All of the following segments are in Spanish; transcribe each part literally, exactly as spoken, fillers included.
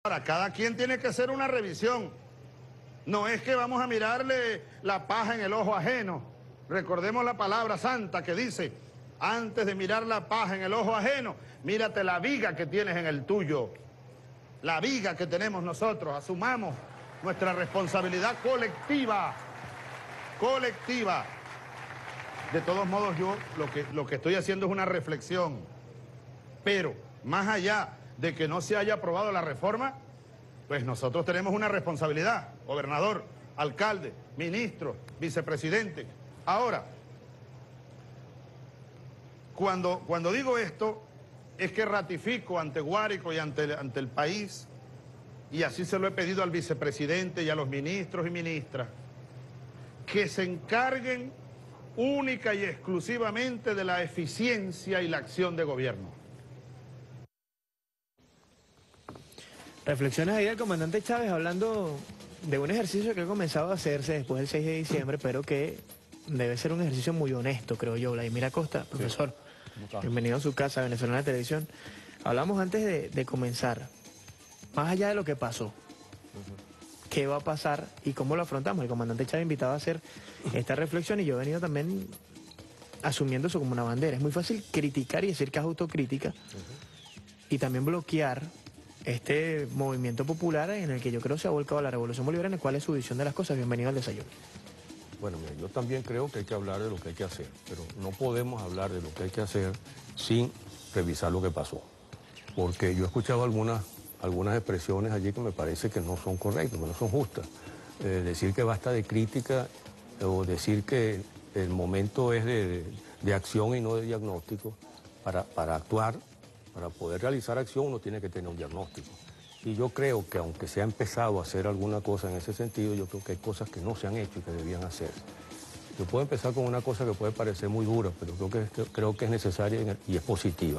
Ahora, cada quien tiene que hacer una revisión. No es que vamos a mirarle la paja en el ojo ajeno. Recordemos la palabra santa que dice, antes de mirar la paja en el ojo ajeno, mírate la viga que tienes en el tuyo. La viga que tenemos nosotros. Asumamos nuestra responsabilidad colectiva. Colectiva. De todos modos, yo lo que, lo que estoy haciendo es una reflexión. Pero, más allá de que no se haya aprobado la reforma, pues nosotros tenemos una responsabilidad, gobernador, alcalde, ministro, vicepresidente. Ahora, cuando, cuando digo esto, es que ratifico ante Guárico y ante, ante el país, y así se lo he pedido al vicepresidente y a los ministros y ministras, que se encarguen única y exclusivamente de la eficiencia y la acción de gobierno. Reflexiones ahí del comandante Chávez hablando de un ejercicio que ha comenzado a hacerse después del seis de diciembre, pero que debe ser un ejercicio muy honesto, creo yo. Vladimir Acosta, profesor, sí. Bienvenido a su casa, Venezolana Televisión. Hablamos antes de, de comenzar, más allá de lo que pasó, uh-huh. ¿Qué va a pasar y cómo lo afrontamos? El comandante Chávez invitaba a hacer esta reflexión y yo he venido también asumiendo eso como una bandera. Es muy fácil criticar y decir que es autocrítica, uh-huh. Y también bloquear este movimiento popular en el que yo creo se ha volcado la Revolución Bolivariana. ¿Cuál es su visión de las cosas? Bienvenido al desayuno. Bueno, mira, yo también creo que hay que hablar de lo que hay que hacer, pero no podemos hablar de lo que hay que hacer sin revisar lo que pasó. Porque yo he escuchado algunas, algunas expresiones allí que me parece que no son correctas, que no son justas. Eh, decir que basta de crítica o decir que el momento es de, de acción y no de diagnóstico para, para actuar. Para poder realizar acción uno tiene que tener un diagnóstico. Y yo creo que aunque se ha empezado a hacer alguna cosa en ese sentido, yo creo que hay cosas que no se han hecho y que debían hacer. Yo puedo empezar con una cosa que puede parecer muy dura, pero creo que, creo que es necesaria y es positiva.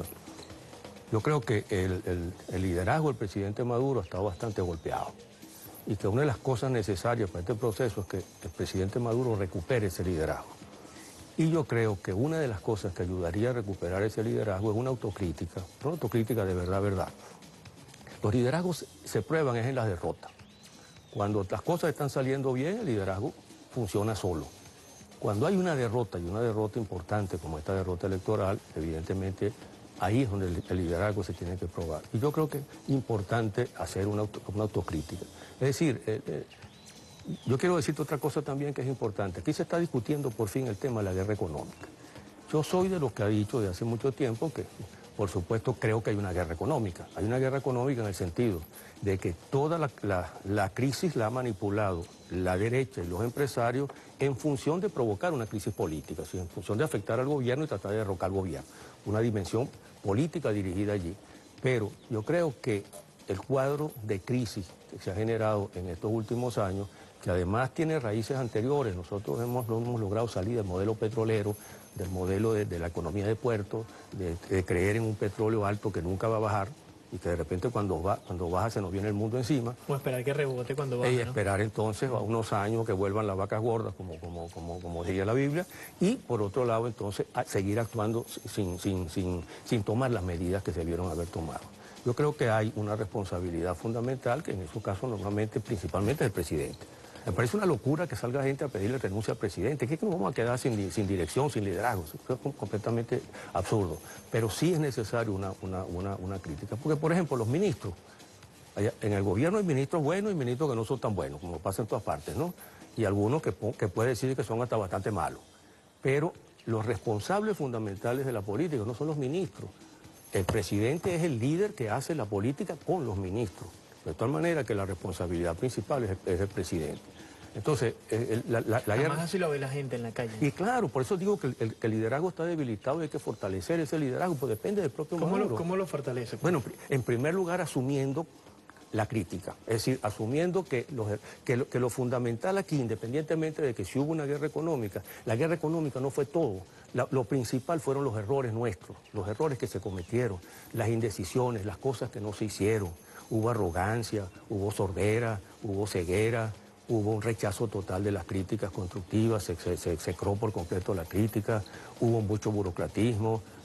Yo creo que el, el, el liderazgo del presidente Maduro ha estado bastante golpeado. Y que una de las cosas necesarias para este proceso es que el presidente Maduro recupere ese liderazgo. Y yo creo que una de las cosas que ayudaría a recuperar ese liderazgo es una autocrítica, una autocrítica de verdad, verdad. Los liderazgos se prueban es en las derrotas. Cuando las cosas están saliendo bien, el liderazgo funciona solo. Cuando hay una derrota, y una derrota importante como esta derrota electoral, evidentemente ahí es donde el, el liderazgo se tiene que probar. Y yo creo que es importante hacer una, auto, una autocrítica. Es decir, eh, eh, yo quiero decirte otra cosa también que es importante. Aquí se está discutiendo por fin el tema de la guerra económica. Yo soy de los que ha dicho de hace mucho tiempo que, por supuesto, creo que hay una guerra económica. Hay una guerra económica en el sentido de que toda la, la, la crisis la ha manipulado la derecha y los empresarios en función de provocar una crisis política, ¿sí? En función de afectar al gobierno y tratar de derrocar al gobierno. Una dimensión política dirigida allí. Pero yo creo que el cuadro de crisis que se ha generado en estos últimos años, que además tiene raíces anteriores. Nosotros hemos, no hemos logrado salir del modelo petrolero, del modelo de, de la economía de puertos, de, de creer en un petróleo alto que nunca va a bajar y que de repente cuando, va, cuando baja se nos viene el mundo encima. O esperar que rebote cuando baja, Y ¿no? esperar entonces a unos años que vuelvan las vacas gordas, como, como, como, como diría la Biblia, y por otro lado entonces a seguir actuando sin, sin, sin, sin tomar las medidas que se debieron haber tomado. Yo creo que hay una responsabilidad fundamental que en esos casos normalmente, principalmente del presidente. Me parece una locura que salga gente a pedirle renuncia al presidente. ¿Qué es que nos vamos a quedar sin, sin dirección, sin liderazgo? Eso es completamente absurdo. Pero sí es necesario una, una, una, una crítica. Porque, por ejemplo, los ministros, en el gobierno hay ministros buenos y ministros que no son tan buenos, como pasa en todas partes, ¿no? Y algunos que, que puede decir que son hasta bastante malos. Pero los responsables fundamentales de la política no son los ministros. El presidente es el líder que hace la política con los ministros. De tal manera que la responsabilidad principal es, es el presidente. Entonces, el, la, la, la guerra... así lo ve la gente en la calle. Y claro, por eso digo que el, el, que el liderazgo está debilitado y hay que fortalecer ese liderazgo, pues depende del propio ¿Cómo Maduro. Lo, ¿Cómo lo fortalece? Bueno, en primer lugar, asumiendo la crítica. Es decir, asumiendo que lo, que, lo, que lo fundamental aquí, independientemente de que si hubo una guerra económica, la guerra económica no fue todo. La, lo principal fueron los errores nuestros, los errores que se cometieron, las indecisiones, las cosas que no se hicieron. Hubo arrogancia, hubo sordera, hubo ceguera, hubo un rechazo total de las críticas constructivas, se, se, se secró por completo la crítica, hubo mucho burocratismo,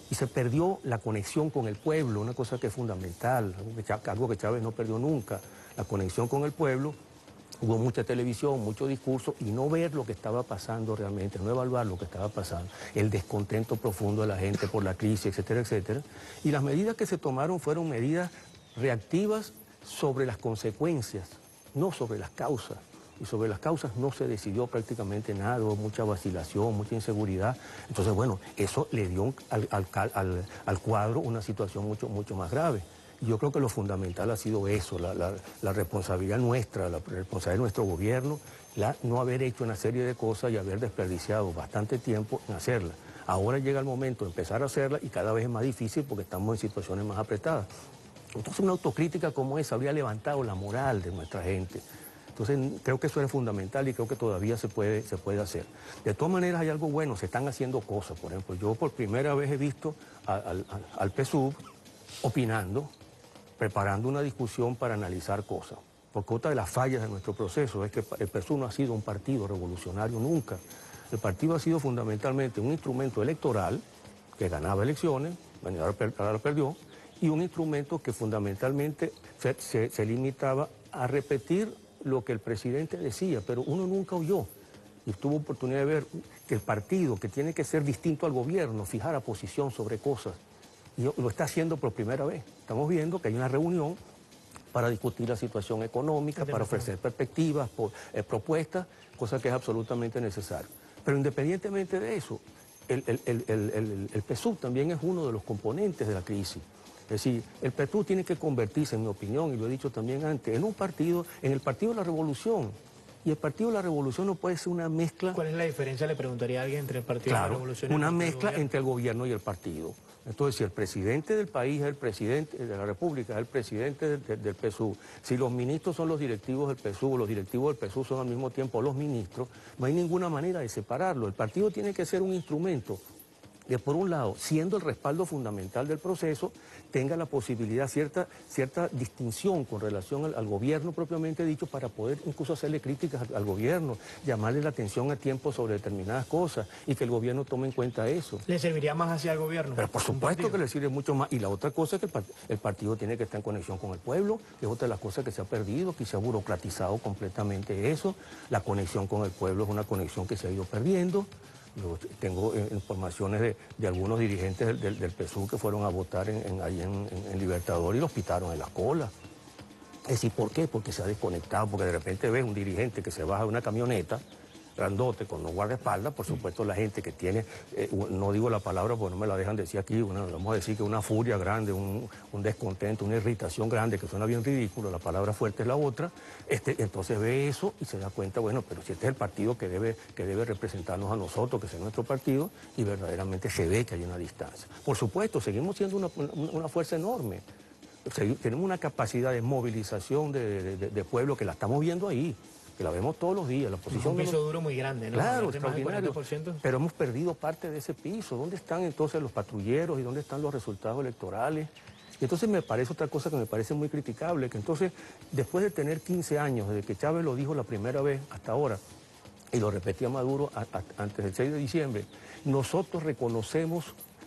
y se perdió la conexión con el pueblo, una cosa que es fundamental, algo que Chávez, algo que Chávez no perdió nunca, la conexión con el pueblo. Hubo mucha televisión, mucho discurso y no ver lo que estaba pasando realmente, no evaluar lo que estaba pasando, el descontento profundo de la gente por la crisis, etcétera, etcétera. Y las medidas que se tomaron fueron medidas reactivas sobre las consecuencias, no sobre las causas. Y sobre las causas no se decidió prácticamente nada, hubo mucha vacilación, mucha inseguridad. Entonces, bueno, eso le dio al, al, al, al cuadro una situación mucho, mucho más grave. Yo creo que lo fundamental ha sido eso, la, la, la responsabilidad nuestra, la responsabilidad de nuestro gobierno, la, no haber hecho una serie de cosas y haber desperdiciado bastante tiempo en hacerlas. Ahora llega el momento de empezar a hacerlas y cada vez es más difícil porque estamos en situaciones más apretadas. Entonces una autocrítica como esa habría levantado la moral de nuestra gente. Entonces creo que eso es fundamental y creo que todavía se puede, se puede hacer. De todas maneras hay algo bueno, se están haciendo cosas. Por ejemplo, yo por primera vez he visto al, al, al P S U V opinando, preparando una discusión para analizar cosas. Porque otra de las fallas de nuestro proceso es que el P S U V no ha sido un partido revolucionario nunca. El partido ha sido fundamentalmente un instrumento electoral que ganaba elecciones, ahora lo perdió, y un instrumento que fundamentalmente se, se, se limitaba a repetir lo que el presidente decía, pero uno nunca oyó. Y tuvo oportunidad de ver que el partido, que tiene que ser distinto al gobierno, fijara posición sobre cosas. Y lo está haciendo por primera vez. Estamos viendo que hay una reunión para discutir la situación económica, para ofrecer perspectivas, por, eh, propuestas, cosa que es absolutamente necesaria. Pero independientemente de eso, el, el, el, el, el, el P S U V también es uno de los componentes de la crisis. Es decir, el P S U V tiene que convertirse, en mi opinión, y lo he dicho también antes, en un partido, en el Partido de la Revolución. Y el Partido de la Revolución no puede ser una mezcla... ¿Cuál es la diferencia, le preguntaría a alguien, entre el Partido claro, de la Revolución y el una Partido mezcla del entre el gobierno y el partido. Entonces, si el presidente del país es el presidente de la República, es el presidente del, del, del P S U V, si los ministros son los directivos del P S U V, los directivos del P S U V son al mismo tiempo los ministros, no hay ninguna manera de separarlo. El partido tiene que ser un instrumento que, por un lado, siendo el respaldo fundamental del proceso, tenga la posibilidad, cierta, cierta distinción con relación al, al gobierno propiamente dicho, para poder incluso hacerle críticas al, al gobierno, llamarle la atención a tiempo sobre determinadas cosas y que el gobierno tome en cuenta eso. ¿Le serviría más hacia el gobierno? Pero por supuesto que le sirve mucho más. Y la otra cosa es que el, part el partido tiene que estar en conexión con el pueblo, que es otra de las cosas que se ha perdido, que se ha burocratizado completamente eso. La conexión con el pueblo es una conexión que se ha ido perdiendo. Yo tengo informaciones de, de algunos dirigentes del, del, del P S U V que fueron a votar en, en, ahí en, en, en Libertador y los pitaron en la cola. Es decir, ¿por qué? Porque se ha desconectado, porque de repente ves un dirigente que se baja de una camioneta grandote con los guardaespaldas, por supuesto la gente que tiene, eh, no digo la palabra porque no me la dejan decir aquí, una, vamos a decir que una furia grande, un, un descontento, una irritación grande, que suena bien ridículo, la palabra fuerte es la otra, este, entonces ve eso y se da cuenta, bueno, pero si este es el partido que debe, que debe representarnos a nosotros, que es nuestro partido, y verdaderamente se ve que hay una distancia. Por supuesto, seguimos siendo una, una, una fuerza enorme, tenemos una capacidad de movilización de, de, de, de pueblo que la estamos viendo ahí, que la vemos todos los días. La posición un piso no... duro muy grande, ¿no? Claro, extraordinario. Pero hemos perdido parte de ese piso. ¿Dónde están entonces los patrulleros y dónde están los resultados electorales? Y entonces me parece otra cosa que me parece muy criticable, que entonces, después de tener quince años, desde que Chávez lo dijo la primera vez hasta ahora, y lo repetía Maduro a, a, antes del seis de diciembre, nosotros reconocemos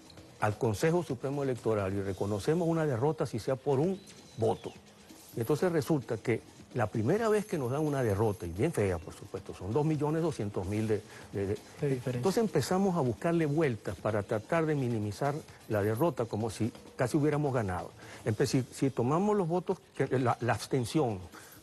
al Consejo Supremo Electoral y reconocemos una derrota si sea por un voto. Y entonces resulta que la primera vez que nos dan una derrota, y bien fea, por supuesto, son dos millones doscientos mil de, de, de... Entonces empezamos a buscarle vueltas para tratar de minimizar la derrota como si casi hubiéramos ganado. Si, si tomamos los votos, la, la abstención,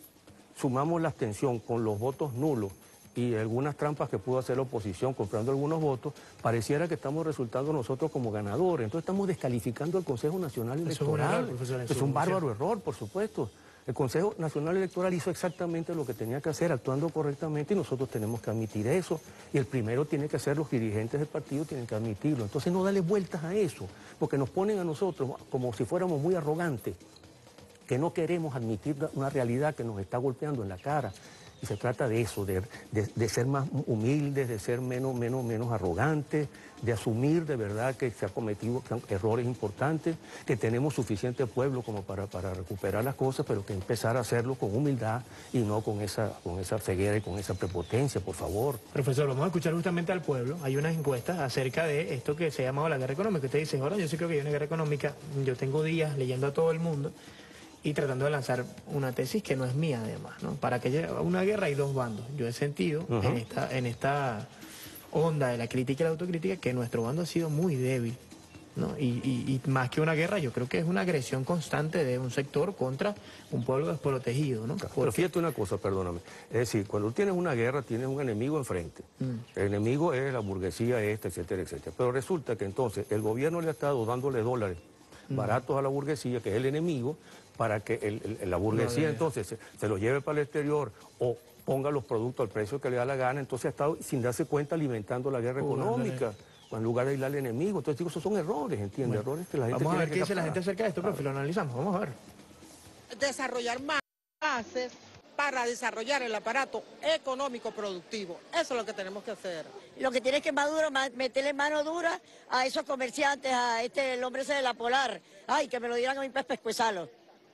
sumamos la abstención con los votos nulos y algunas trampas que pudo hacer la oposición comprando algunos votos, pareciera que estamos resultando nosotros como ganadores. Entonces estamos descalificando al Consejo Nacional Electoral. Es un, error, es un bárbaro error, por supuesto. El Consejo Nacional Electoral hizo exactamente lo que tenía que hacer, actuando correctamente, y nosotros tenemos que admitir eso. Y el primero tiene que ser los dirigentes del partido, tienen que admitirlo. Entonces no darle vueltas a eso, porque nos ponen a nosotros como si fuéramos muy arrogantes, que no queremos admitir una realidad que nos está golpeando en la cara. Y se trata de eso, de, de, de ser más humildes, de ser menos, menos, menos arrogantes, de asumir de verdad que se han cometido errores importantes, que tenemos suficiente pueblo como para, para recuperar las cosas, pero que empezar a hacerlo con humildad y no con esa, con esa ceguera y con esa prepotencia, por favor. Profesor, vamos a escuchar justamente al pueblo. Hay unas encuestas acerca de esto que se ha llamado la guerra económica. Usted dice, ahora yo sí creo que hay una guerra económica. Yo tengo días leyendo a todo el mundo y tratando de lanzar una tesis que no es mía además, ¿no? Para que haya una guerra hay dos bandos. Yo he sentido uh-huh. en esta, en esta onda de la crítica y la autocrítica que nuestro bando ha sido muy débil, ¿no? Y, y, y más que una guerra, yo creo que es una agresión constante de un sector contra un pueblo desprotegido, ¿no? Porque... Pero fíjate una cosa, perdóname. Es decir, cuando tienes una guerra, tienes un enemigo enfrente. Mm. El enemigo es la burguesía esta, etcétera, etcétera. Pero resulta que entonces el gobierno le ha estado dándole dólares mm. baratos a la burguesía, que es el enemigo, para que el, el, la burguesía no, entonces se, se lo lleve para el exterior o ponga los productos al precio que le da la gana. Entonces ha estado, sin darse cuenta, alimentando la guerra económica, en lugar de aislar al enemigo. Entonces, digo, esos son errores, ¿entiendes? Bueno, errores que la gente vamos a ver tiene qué que dice la gente acerca de esto, profe, lo analizamos, vamos a ver. Desarrollar más bases para desarrollar el aparato económico productivo. Eso es lo que tenemos que hacer. Lo que tiene que Maduro meterle mano dura a esos comerciantes, a este el hombre ese de la Polar. Ay, que me lo dieran a mi pez pescuezalo.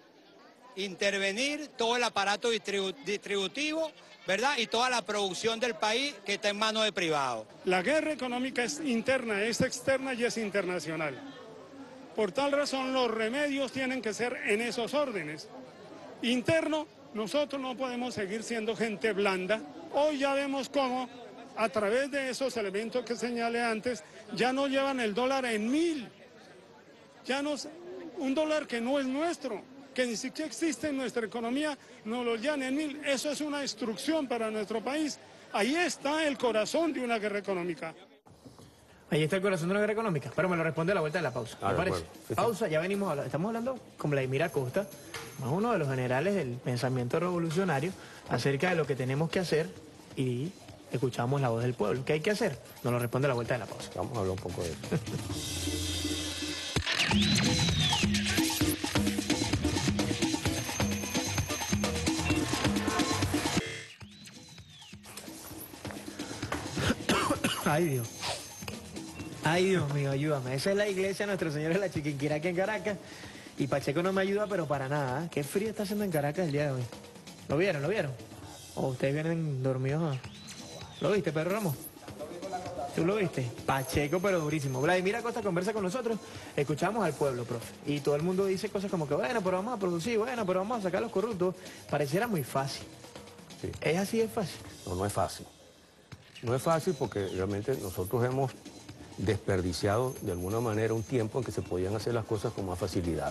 Intervenir todo el aparato distribu distributivo, ¿verdad? Y toda la producción del país que está en manos de privados. La guerra económica es interna, es externa y es internacional. Por tal razón, los remedios tienen que ser en esos órdenes. Interno, nosotros no podemos seguir siendo gente blanda. Hoy ya vemos cómo, a través de esos elementos que señalé antes, ya no llevan el dólar en mil. Ya nos, un dólar que no es nuestro, que ni siquiera existe en nuestra economía, nos lo llevan en mil. Eso es una destrucción para nuestro país. Ahí está el corazón de una guerra económica. Ahí está el corazón de una guerra económica, pero me lo responde a la vuelta de la pausa. ¿Te parece? Sí, sí. Pausa, ya venimos hablando. Estamos hablando con Vladimir Acosta, más uno de los generales del pensamiento revolucionario, acerca de lo que tenemos que hacer y escuchamos la voz del pueblo. ¿Qué hay que hacer? Nos lo responde a la vuelta de la pausa. Vamos a hablar un poco de eso. Ay, Dios. Ay, Dios mío, ayúdame. Esa es la iglesia de Nuestro Señor de la Chiquinquirá aquí en Caracas. Y Pacheco no me ayuda, pero para nada. ¿eh? Qué frío está haciendo en Caracas el día de hoy. ¿Lo vieron? ¿Lo vieron? ¿O ustedes vienen dormidos? ¿Lo viste, Pedro Ramos? ¿Tú lo viste? Pacheco, pero durísimo. Vladimir Acosta conversa con nosotros. Escuchamos al pueblo, profe. Y todo el mundo dice cosas como que, bueno, pero vamos a producir, bueno, pero vamos a sacar a los corruptos. Pareciera muy fácil. Sí. ¿Es así de fácil? No, no es fácil. No es fácil porque realmente nosotros hemos desperdiciado de alguna manera un tiempo en que se podían hacer las cosas con más facilidad.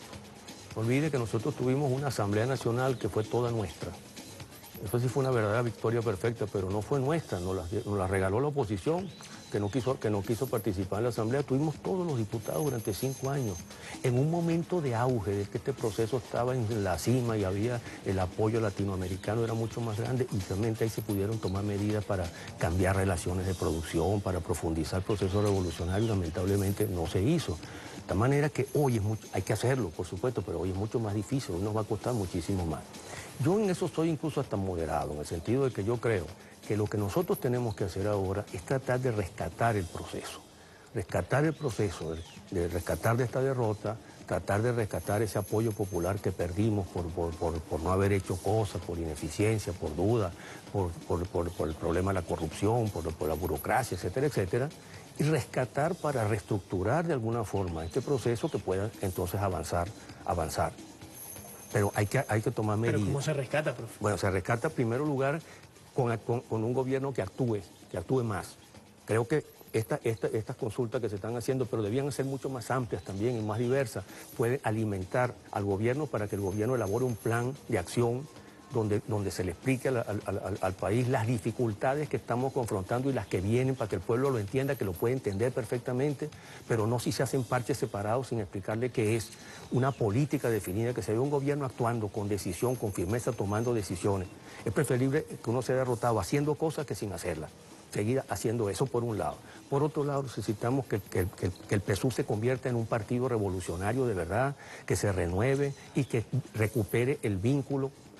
No olvide que nosotros tuvimos una Asamblea Nacional que fue toda nuestra. Eso sí fue una verdadera victoria perfecta, pero no fue nuestra, nos la, nos la regaló la oposición, que no, quiso, que no quiso participar en la Asamblea. Tuvimos todos los diputados durante cinco años, en un momento de auge, de que este proceso estaba en la cima y había el apoyo latinoamericano, era mucho más grande, y realmente ahí se pudieron tomar medidas para cambiar relaciones de producción, para profundizar el proceso revolucionario, y lamentablemente no se hizo. De tal manera que hoy es mucho, hay que hacerlo, por supuesto, pero hoy es mucho más difícil, hoy nos va a costar muchísimo más. Yo en eso soy incluso hasta moderado, en el sentido de que yo creo que lo que nosotros tenemos que hacer ahora es tratar de rescatar el proceso, rescatar el proceso, de, de rescatar de esta derrota, tratar de rescatar ese apoyo popular que perdimos por, por, por, por no haber hecho cosas, por ineficiencia, por duda, por, por, por, por el problema de la corrupción, por, por la burocracia, etcétera, etcétera, y rescatar para reestructurar de alguna forma este proceso que pueda entonces avanzar, avanzar. Pero hay que, hay que tomar medidas. ¿Pero cómo se rescata, profe? Bueno, se rescata en primer lugar con, con, con un gobierno que actúe, que actúe más. Creo que esta, esta, estas consultas que se están haciendo, pero debían ser mucho más amplias también y más diversas, pueden alimentar al gobierno para que el gobierno elabore un plan de acción donde, donde se le explique al, al, al, al país las dificultades que estamos confrontando y las que vienen, para que el pueblo lo entienda, que lo puede entender perfectamente, pero no si se hacen parches separados sin explicarle qué es una política definida, que se ve un gobierno actuando con decisión, con firmeza, tomando decisiones. Es preferible que uno sea derrotado haciendo cosas que sin hacerlas. Seguir haciendo eso por un lado. Por otro lado, necesitamos que, que, que, que el P S U V se convierta en un partido revolucionario de verdad, que se renueve y que recupere el vínculo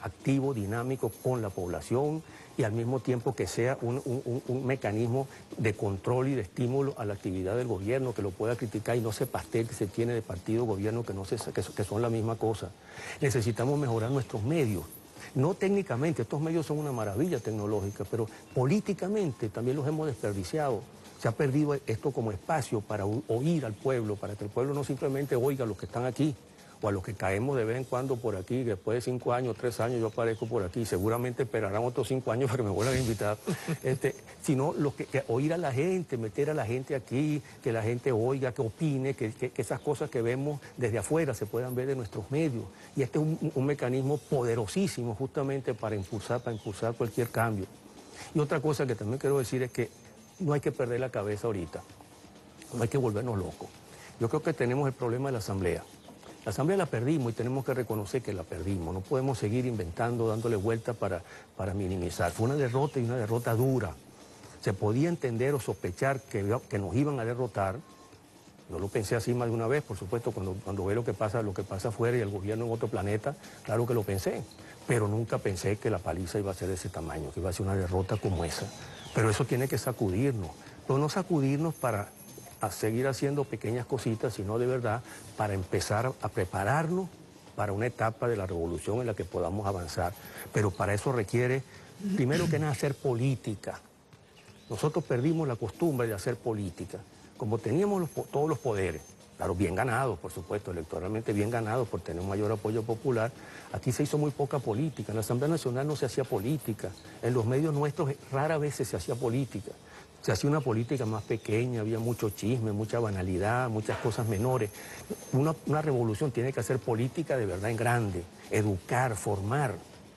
activo, dinámico con la población y al mismo tiempo que sea un, un, un mecanismo de control y de estímulo a la actividad del gobierno, que lo pueda criticar y no se pastel que se tiene de partido gobierno que, no se, que, que son la misma cosa. Necesitamos mejorar nuestros medios. No técnicamente, estos medios son una maravilla tecnológica, pero políticamente también los hemos desperdiciado. Se ha perdido esto como espacio para oír al pueblo, para que el pueblo no simplemente oiga a los que están aquí, o a los que caemos de vez en cuando por aquí, después de cinco años, tres años yo aparezco por aquí, seguramente esperarán otros cinco años para que me vuelvan a invitar, este, sino los que, que oír a la gente, meter a la gente aquí, que la gente oiga, que opine, que, que, que esas cosas que vemos desde afuera se puedan ver en nuestros medios. Y este es un, un mecanismo poderosísimo justamente para impulsar, para impulsar cualquier cambio. Y otra cosa que también quiero decir es que no hay que perder la cabeza ahorita, no hay que volvernos locos. Yo creo que tenemos el problema de la Asamblea. La Asamblea la perdimos y tenemos que reconocer que la perdimos. No podemos seguir inventando, dándole vuelta para, para minimizar. Fue una derrota y una derrota dura. Se podía entender o sospechar que, que nos iban a derrotar. Yo lo pensé así más de una vez, por supuesto, cuando, cuando ve lo que pasa, lo que pasa afuera y el gobierno en otro planeta, claro que lo pensé. Pero nunca pensé que la paliza iba a ser de ese tamaño, que iba a ser una derrota como esa. Pero eso tiene que sacudirnos. Pero no sacudirnos para a seguir haciendo pequeñas cositas, sino de verdad para empezar a prepararnos para una etapa de la revolución en la que podamos avanzar. Pero para eso requiere, primero que nada, hacer política. Nosotros perdimos la costumbre de hacer política. Como teníamos los, todos los poderes, claro, bien ganados, por supuesto, electoralmente bien ganados por tener un mayor apoyo popular, aquí se hizo muy poca política. En la Asamblea Nacional no se hacía política. En los medios nuestros rara vez se hacía política. Se hacía una política más pequeña, había mucho chisme, mucha banalidad, muchas cosas menores. Una, una revolución tiene que hacer política de verdad en grande, educar, formar.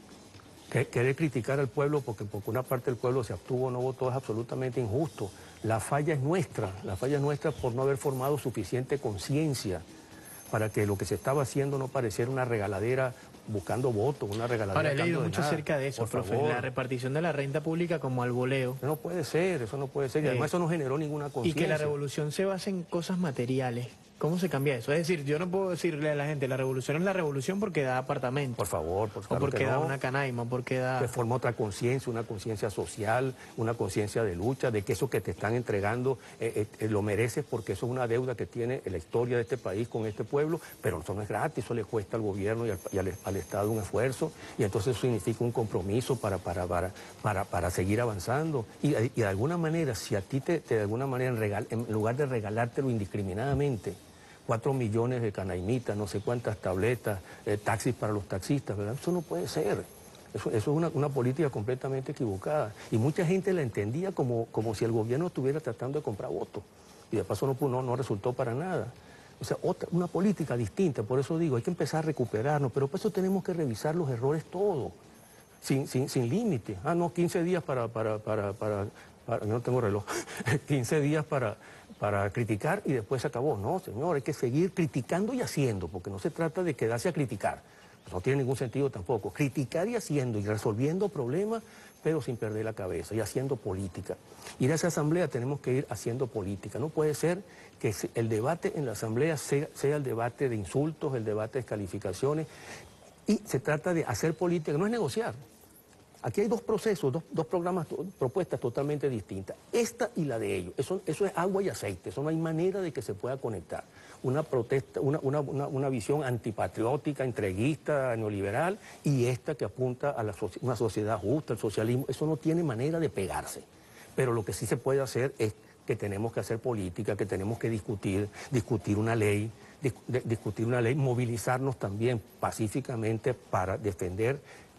Querer criticar al pueblo porque, porque una parte del pueblo se abstuvo o no votó es absolutamente injusto. La falla es nuestra, la falla es nuestra por no haber formado suficiente conciencia para que lo que se estaba haciendo no pareciera una regaladera buscando votos, una regaladera. Ahora he leído mucho nada. acerca de eso, Por profe, favor. la repartición de la renta pública como al voleo. No puede ser, eso no puede ser, y además Eh, eso no generó ninguna Y conciencia. que la revolución se basa en cosas materiales. ¿Cómo se cambia eso? Es decir, yo no puedo decirle a la gente, la revolución es la revolución porque da apartamentos. Por favor, por O favor. porque que da no. una canaima, porque da... Que forma otra conciencia, una conciencia social, una conciencia de lucha, de que eso que te están entregando eh, eh, lo mereces porque eso es una deuda que tiene la historia de este país con este pueblo, pero eso no es gratis, eso le cuesta al gobierno y al, y al, al Estado un esfuerzo, y entonces eso significa un compromiso para, para, para, para, para seguir avanzando. Y, y de alguna manera, si a ti te, te de alguna manera, en, regal, en lugar de regalártelo indiscriminadamente, cuatro millones de canaimitas, no sé cuántas tabletas, eh, taxis para los taxistas, ¿verdad? Eso no puede ser. Eso, eso es una, una política completamente equivocada. Y mucha gente la entendía como, como si el gobierno estuviera tratando de comprar votos. Y de paso no, no, no resultó para nada. O sea, otra, una política distinta. Por eso digo, hay que empezar a recuperarnos, pero por eso tenemos que revisar los errores todos, sin, sin, sin límite. Ah, no, quince días para... para, para, para, para yo no tengo reloj. quince días para... para criticar y después se acabó. No, señor, hay que seguir criticando y haciendo, porque no se trata de quedarse a criticar. No tiene ningún sentido tampoco. Criticar y haciendo y resolviendo problemas, pero sin perder la cabeza y haciendo política. Ir a esa asamblea tenemos que ir haciendo política. No puede ser que el debate en la asamblea sea, sea el debate de insultos, el debate de descalificaciones. Y se trata de hacer política, no es negociar. Aquí hay dos procesos, dos, dos programas, propuestas totalmente distintas. Esta y la de ellos. Eso, eso es agua y aceite. Eso no hay manera de que se pueda conectar. Una protesta, una, una, una, una visión antipatriótica, entreguista, neoliberal, y esta que apunta a la, una sociedad justa, el socialismo. Eso no tiene manera de pegarse. Pero lo que sí se puede hacer es que tenemos que hacer política, que tenemos que discutir, discutir una ley, discutir una ley, movilizarnos también pacíficamente para defender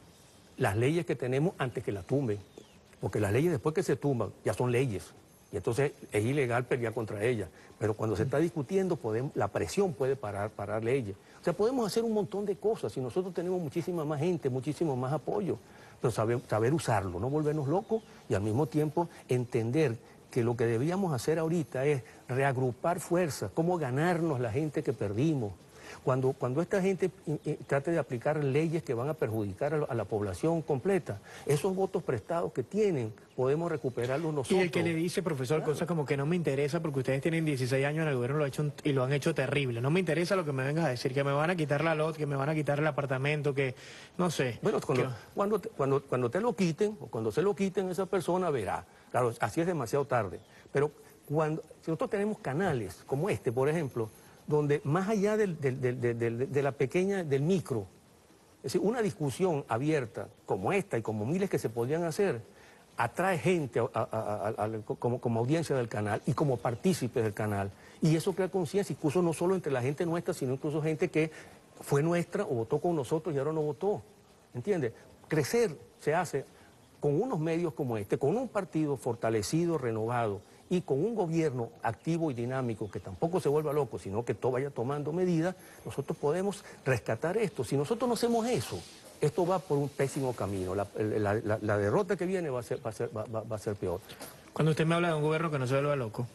las leyes que tenemos antes que las tumben, porque las leyes después que se tumban ya son leyes, y entonces es ilegal pelear contra ellas, pero cuando se está discutiendo podemos, la presión puede parar, parar leyes. O sea, podemos hacer un montón de cosas y nosotros tenemos muchísima más gente, muchísimo más apoyo, pero saber, saber usarlo, no volvernos locos y al mismo tiempo entender que lo que deberíamos hacer ahorita es reagrupar fuerzas, cómo ganarnos la gente que perdimos, Cuando, cuando esta gente eh, eh, trate de aplicar leyes que van a perjudicar a la, a la población completa, esos votos prestados que tienen, podemos recuperarlos nosotros. Y el que le dice, profesor, claro, cosas como que no me interesa porque ustedes tienen dieciséis años en el gobierno lo ha hecho un, y lo han hecho terrible. No me interesa lo que me vengas a decir, que me van a quitar la lot, que me van a quitar el apartamento, que no sé. Bueno, cuando, que... cuando, te, cuando, cuando te lo quiten, o cuando se lo quiten, esa persona verá. Claro, así es demasiado tarde. Pero cuando si nosotros tenemos canales como este, por ejemplo, donde más allá del, del, del, del, del, de la pequeña, del micro, es decir, una discusión abierta como esta y como miles que se podrían hacer, atrae gente a, a, a, a, a, como, como audiencia del canal y como partícipes del canal. Y eso crea conciencia, incluso no solo entre la gente nuestra, sino incluso gente que fue nuestra o votó con nosotros y ahora no votó. ¿Entiendes? Crecer se hace con unos medios como este, con un partido fortalecido, renovado, y con un gobierno activo y dinámico que tampoco se vuelva loco, sino que todo vaya tomando medidas, nosotros podemos rescatar esto. Si nosotros no hacemos eso, esto va por un pésimo camino. La, la, la, la derrota que viene va a ser, va a ser, va, va a ser peor. Cuando usted me habla de un gobierno que no se vuelva loco,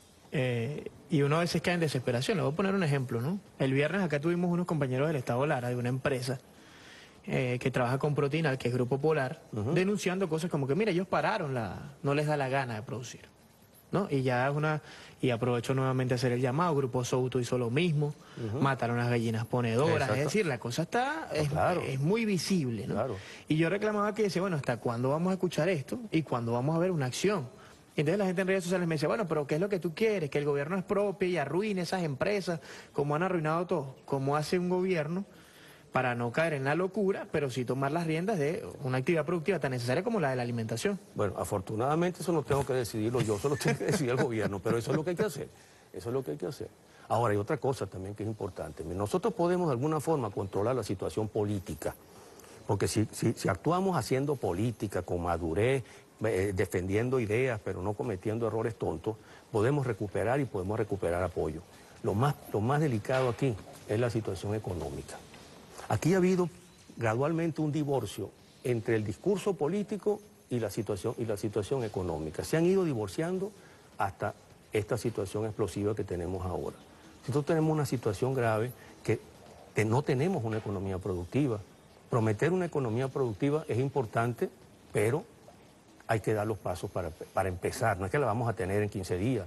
eh, y uno a veces cae en desesperación, le voy a poner un ejemplo, ¿no? El viernes acá tuvimos unos compañeros del Estado Lara, de una empresa, Eh, que trabaja con Protinal, que es Grupo Polar, uh-huh, denunciando cosas como que, mira, ellos pararon, la, no les da la gana de producir, ¿no? Y ya es una, y aprovecho nuevamente a hacer el llamado, Grupo Souto hizo lo mismo, uh-huh, mataron a las gallinas ponedoras. Exacto. Es decir, la cosa está, es, claro, es muy visible, ¿no? Claro. Y yo reclamaba que decía, bueno, ¿hasta cuándo vamos a escuchar esto? ¿Y cuándo vamos a ver una acción? Y entonces la gente en redes sociales me dice, bueno, pero ¿qué es lo que tú quieres? Que el gobierno expropie y arruine esas empresas, como han arruinado todo, como hace un gobierno, para no caer en la locura, pero sí tomar las riendas de una actividad productiva tan necesaria como la de la alimentación. Bueno, afortunadamente eso no tengo que decidirlo yo, solo tiene que decidir el gobierno, pero eso es lo que hay que hacer, eso es lo que hay que hacer. Ahora, hay otra cosa también que es importante. Nosotros podemos de alguna forma controlar la situación política, porque si, si, si actuamos haciendo política con madurez, eh, defendiendo ideas, pero no cometiendo errores tontos, podemos recuperar y podemos recuperar apoyo. Lo más, lo más delicado aquí es la situación económica. Aquí ha habido gradualmente un divorcio entre el discurso político y la situación, y la situación económica. Se han ido divorciando hasta esta situación explosiva que tenemos ahora. Nosotros tenemos una situación grave que, que no tenemos una economía productiva. Prometer una economía productiva es importante, pero hay que dar los pasos para, para empezar. No es que la vamos a tener en quince días.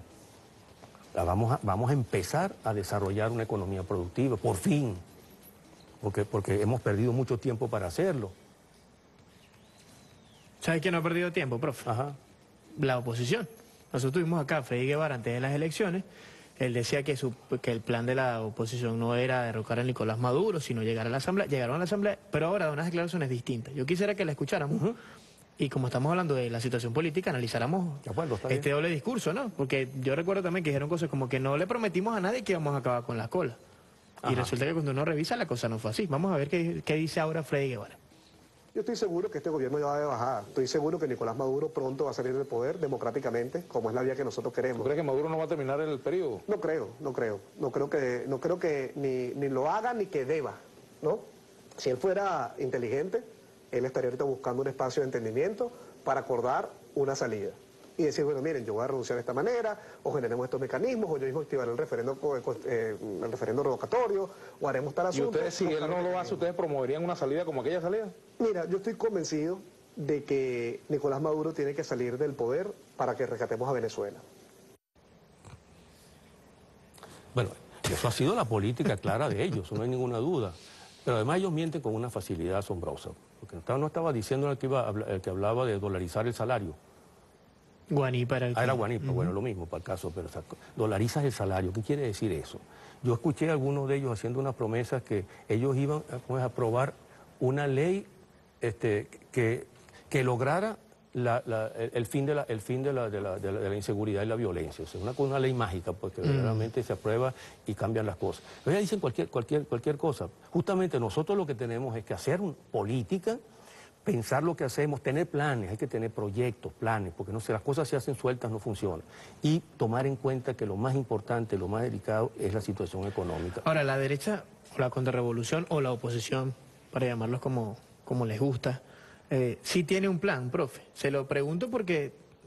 La vamos a, vamos a empezar a desarrollar una economía productiva, por fin. Porque, porque hemos perdido mucho tiempo para hacerlo. ¿Sabe quién no ha perdido tiempo, profe? Ajá. La oposición. Nosotros tuvimos acá a Freddy Guevara antes de las elecciones. Él decía que, su, que el plan de la oposición no era derrocar a Nicolás Maduro, sino llegar a la Asamblea. Llegaron a la Asamblea, pero ahora da unas declaraciones distintas. Yo quisiera que la escucháramos. Uh-huh. Y como estamos hablando de la situación política, analizáramos bueno, este doble discurso, ¿no? Porque yo recuerdo también que dijeron cosas como que no le prometimos a nadie que íbamos a acabar con la cola. Ajá. Y resulta que cuando uno revisa la cosa no fue así. Vamos a ver qué, qué dice ahora Freddy Guevara. Yo estoy seguro que este gobierno ya va de bajada. Estoy seguro que Nicolás Maduro pronto va a salir del poder democráticamente, como es la vía que nosotros queremos. ¿Tú crees que Maduro no va a terminar el periodo? No creo, no creo. No creo que, no creo que ni, ni lo haga ni que deba, ¿no? Si él fuera inteligente, él estaría ahorita buscando un espacio de entendimiento para acordar una salida. Y decir, bueno, miren, yo voy a renunciar de esta manera, o generemos estos mecanismos, o yo mismo activaré el referendo, eh, el referendo revocatorio, o haremos tal asunto. ¿Y ustedes, si él no lo hace, ustedes promoverían una salida como aquella salida? Mira, yo estoy convencido de que Nicolás Maduro tiene que salir del poder para que rescatemos a Venezuela. Bueno, eso ha sido la política clara de ellos, no hay ninguna duda. Pero además ellos mienten con una facilidad asombrosa. Porque no estaba diciendo el que, iba, el que hablaba de dolarizar el salario. Guanipa era el que... Ah, era Guanipa, uh-huh. Bueno, lo mismo para el caso, pero o sea, dolarizas el salario. ¿Qué quiere decir eso? Yo escuché a algunos de ellos haciendo unas promesas que ellos iban a, a aprobar una ley este, que, que lograra la, la, el, el fin, de la, el fin de, la, de, la, de, la, de la inseguridad y la violencia. O sea, una, una ley mágica, porque uh-huh. Realmente se aprueba y cambian las cosas. Ellos dicen cualquier, cualquier, cualquier cosa. Justamente nosotros lo que tenemos es que hacer un, política, pensar lo que hacemos, tener planes, hay que tener proyectos, planes, porque no sé, las cosas se hacen sueltas, no funcionan. Y tomar en cuenta que lo más importante, lo más delicado es la situación económica. Ahora, la derecha, o la contrarrevolución, o la oposición, para llamarlos como, como les gusta, eh, sí tiene un plan, profe. Se lo pregunto porque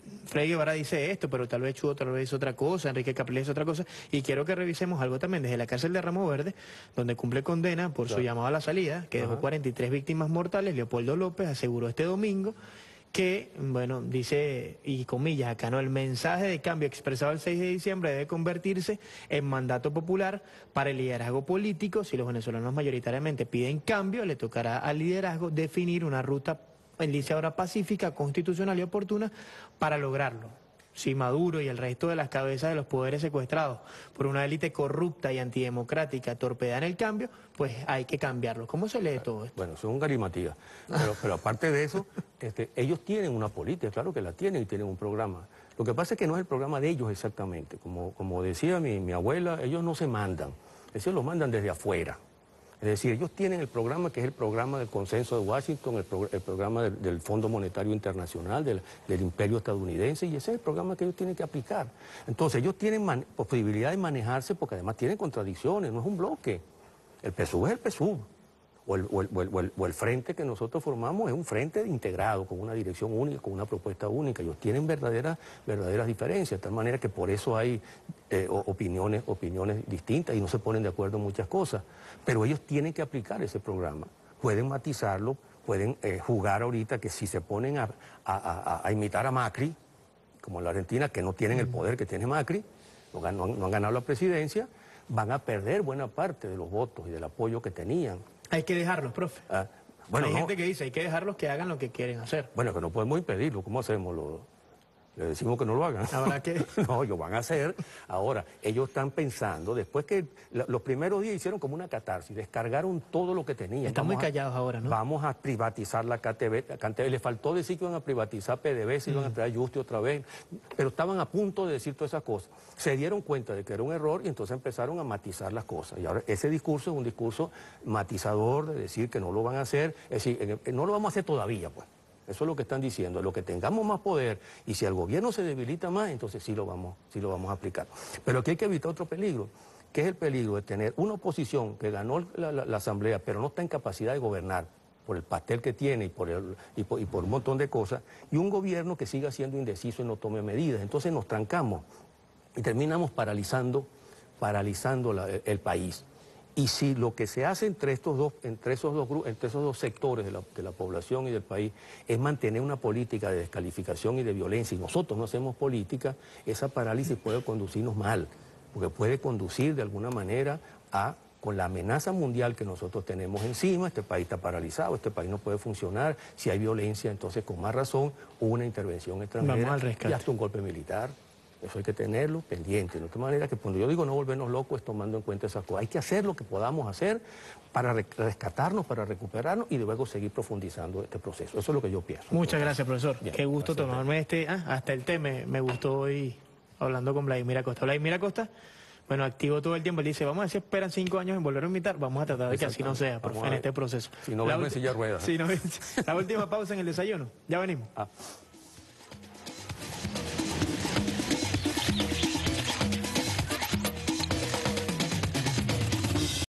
Freddy Guevara dice esto, pero tal vez Chuo tal vez dice otra cosa, Enrique Capriles dice otra cosa, y quiero que revisemos algo también desde la cárcel de Ramo Verde, donde cumple condena por claro. su llamado a la salida, que Ajá. dejó cuarenta y tres víctimas mortales. Leopoldo López aseguró este domingo que, bueno, dice, y comillas acá, ¿no? El mensaje de cambio expresado el seis de diciembre debe convertirse en mandato popular para el liderazgo político. Si los venezolanos mayoritariamente piden cambio, le tocará al liderazgo definir una ruta en dice ahora pacífica, constitucional y oportuna para lograrlo. Si Maduro y el resto de las cabezas de los poderes secuestrados por una élite corrupta y antidemocrática torpedan el cambio, pues hay que cambiarlo. ¿Cómo se lee todo esto? Bueno, eso es un garimatías. Pero, pero aparte de eso, este, ellos tienen una política, claro que la tienen y tienen un programa. Lo que pasa es que no es el programa de ellos exactamente. Como, como decía mi, mi abuela, ellos no se mandan, ellos lo mandan desde afuera. Es decir, ellos tienen el programa que es el programa del consenso de Washington, el, pro, el programa del, del Fondo Monetario Internacional, del, del imperio estadounidense, y ese es el programa que ellos tienen que aplicar. Entonces, ellos tienen man, posibilidad de manejarse porque además tienen contradicciones, no es un bloque. El P S U V es el P S U V. O el, o, el, o, el, o el frente que nosotros formamos es un frente integrado, con una dirección única, con una propuesta única. Ellos tienen verdaderas, verdaderas diferencias, de tal manera que por eso hay eh, opiniones, opiniones distintas y no se ponen de acuerdo en muchas cosas. Pero ellos tienen que aplicar ese programa. Pueden matizarlo, pueden eh, jugar ahorita que si se ponen a, a, a, a imitar a Macri, como en la Argentina, que no tienen el poder que tiene Macri, no, no, han, no han ganado la presidencia, van a perder buena parte de los votos y del apoyo que tenían. Hay que dejarlos, profe. Ah, bueno, hay no. gente que dice, hay que dejarlos que hagan lo que quieren hacer. Bueno, que no podemos impedirlo. ¿Cómo hacemos? Lo, le decimos que no lo hagan. ¿Ahora qué? No, ellos van a hacer. Ahora, ellos están pensando, después que la, los primeros días hicieron como una catarsis, descargaron todo lo que tenían. Están muy callados a, ahora, ¿no? Vamos a privatizar la K T V. La K T V. Les faltó decir que iban a privatizar P D V, si mm. iban a traer Justi otra vez. Pero estaban a punto de decir todas esas cosas. Se dieron cuenta de que era un error y entonces empezaron a matizar las cosas. Y ahora ese discurso es un discurso matizador de decir que no lo van a hacer. Es decir, no lo vamos a hacer todavía, pues. Eso es lo que están diciendo. Lo que tengamos más poder y si el gobierno se debilita más, entonces sí lo vamos, sí lo vamos a aplicar. Pero aquí hay que evitar otro peligro, que es el peligro de tener una oposición que ganó la, la, la Asamblea, pero no está en capacidad de gobernar por el pastel que tiene y por, el, y, por, y por un montón de cosas, y un gobierno que siga siendo indeciso y no tome medidas. Entonces nos trancamos y terminamos paralizando, paralizando la, el, el país. Y si lo que se hace entre estos dos, entre esos dos, entre esos dos sectores de la, de la población y del país es mantener una política de descalificación y de violencia, y nosotros no hacemos política, esa parálisis puede conducirnos mal, porque puede conducir de alguna manera a, con la amenaza mundial que nosotros tenemos encima, este país está paralizado, este país no puede funcionar, si hay violencia, entonces con más razón una intervención extranjera y hasta un golpe militar. Eso hay que tenerlo pendiente. De otra manera que cuando yo digo no volvernos locos es tomando en cuenta esas cosas. Hay que hacer lo que podamos hacer para rescatarnos, para recuperarnos y luego seguir profundizando este proceso. Eso es lo que yo pienso. Muchas gracias, profesor. Bien, Qué gusto gracias, tomarme este, ah, hasta el té me, me gustó hoy hablando con Vladimir Acosta. Vladimir Acosta, bueno, activo todo el tiempo. Él dice, vamos a ver si esperan cinco años en volver a invitar. Vamos a tratar de que así no sea, por en este proceso. Si no, vamos a silla ruedas. Si no, la última pausa en el desayuno. Ya venimos. Ah.